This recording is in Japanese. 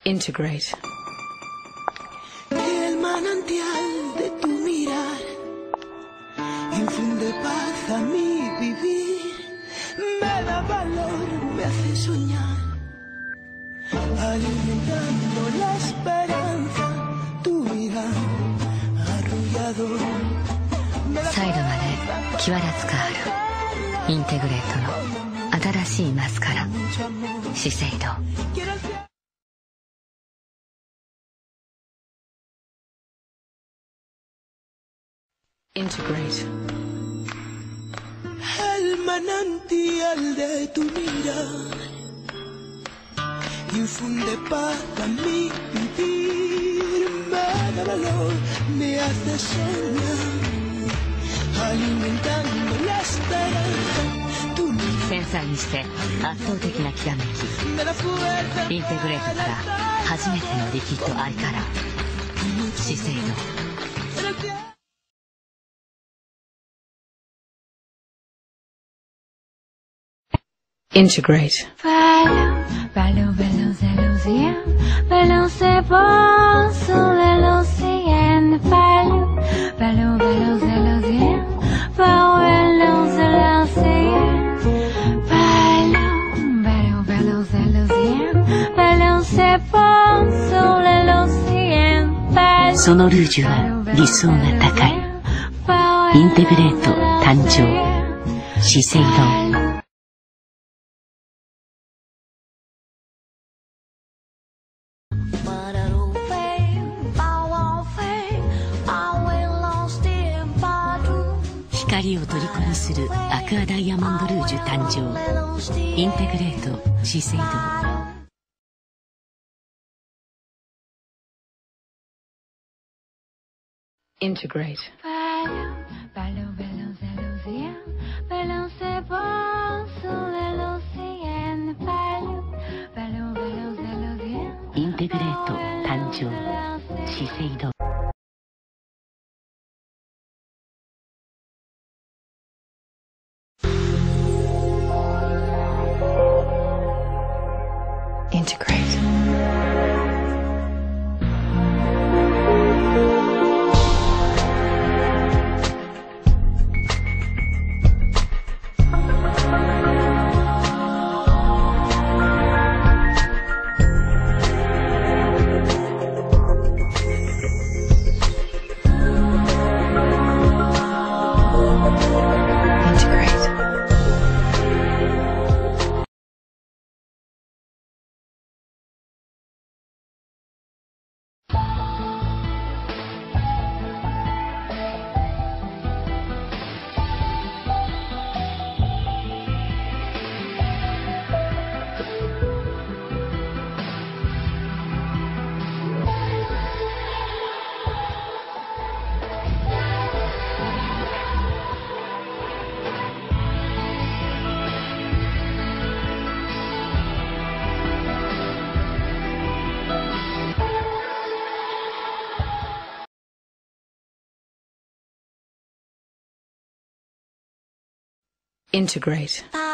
Integrate. El manantial de tu mirar infunde paz a mi vivir, me da valor, me hace soñar, alimentando la esperanza, tu vida arrullador. サイドまで際立つカールインテグレートの新しいマスカラ資生堂。 Integrate. El manantial de tu mirar infunde paz a mi vivir, me da valor, me hace soñar, alimentando la esperanza. 繊細にして圧倒的なきらめき。インテグレートから初めてのリキッドアイカラー資生堂。 Integrate. Balou, balou, zalousien, balou, c'est bon sur l'océan. Balou, balou, balou, zalousien, balou, zalousien. Balou, balou, balou, zalousien, balou, c'est bon sur l'océan. そのルージュは理想が高い。インテグレート誕生資生堂。光を虜にするアクアダイヤモンドルージュ誕生インテグレート資生堂。 Integrate. インテグレート誕生資生堂。 Integrate. Integrate.